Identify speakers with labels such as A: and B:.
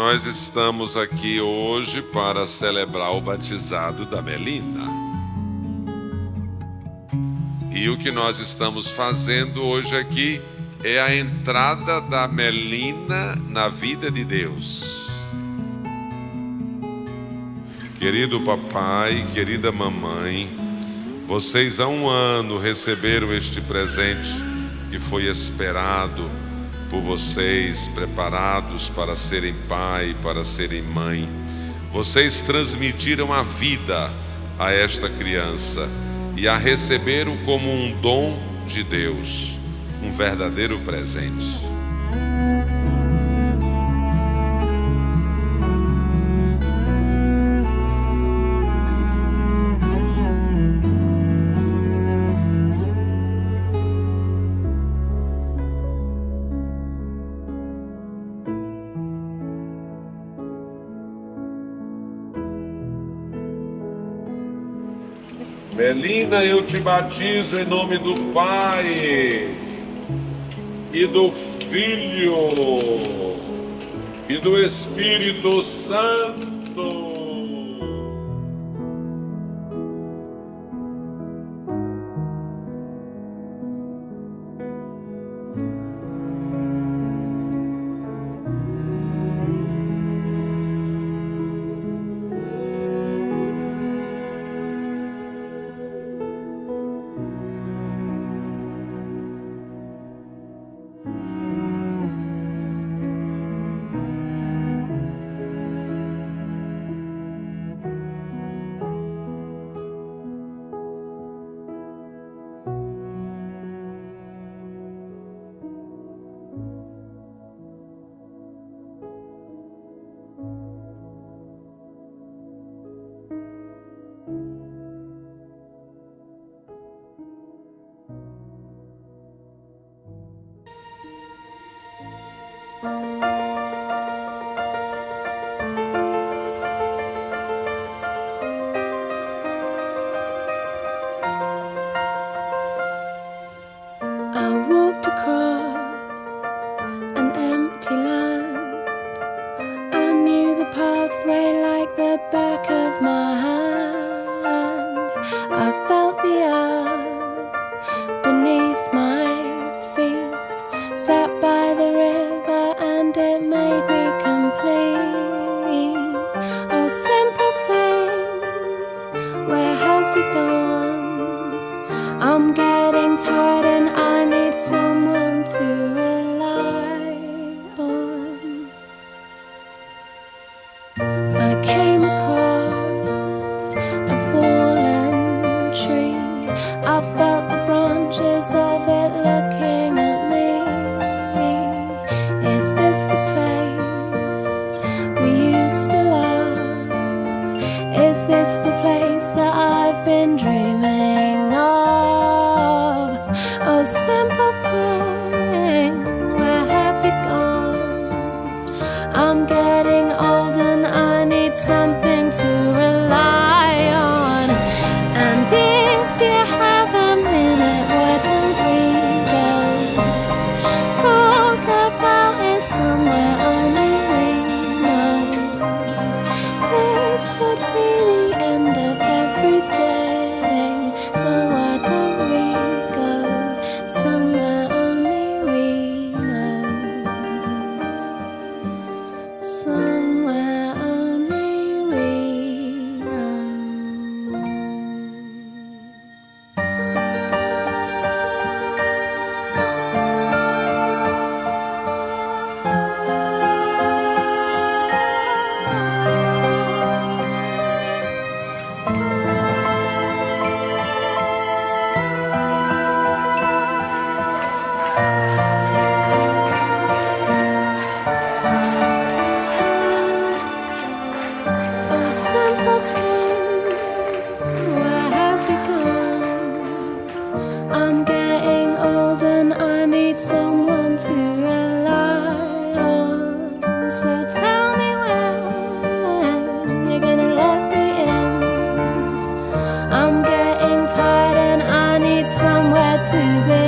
A: Nós estamos aqui hoje para celebrar o batizado da Melina. E o que nós estamos fazendo hoje aqui é a entrada da Melina na vida de Deus. Querido papai, querida mamãe, vocês há um ano receberam este presente que foi esperado por vocês, preparados para serem pai, para serem mãe. Vocês transmitiram a vida a esta criança e a receberam como um dom de Deus, um verdadeiro presente. Melina, eu te batizo em nome do Pai, e do Filho, e do Espírito Santo.
B: I walked across an empty land. I knew the pathway like the back of my hand. I felt the earth beneath my feet, sat by the river and it made me complete. Oh, simple thing, where have you gone? I'm getting tired and I need someone to rely on. I came across a fallen tree. I felt the branches of it looking at me. Is this the place we used to love? Is this the place that I've been dreaming of? Oh, simple thing, where have you gone? I'm getting old and I need something to rely on. And if you have a minute, why don't we go talk about it somewhere only we know? This could be the end of everything, so why don't we go somewhere only we know? Somewhere only we know. Oh, simple thing, where have you gone? I'm getting old and I need someone to rely on. So tell me when you're gonna let me in. I'm getting tired and I need somewhere to be.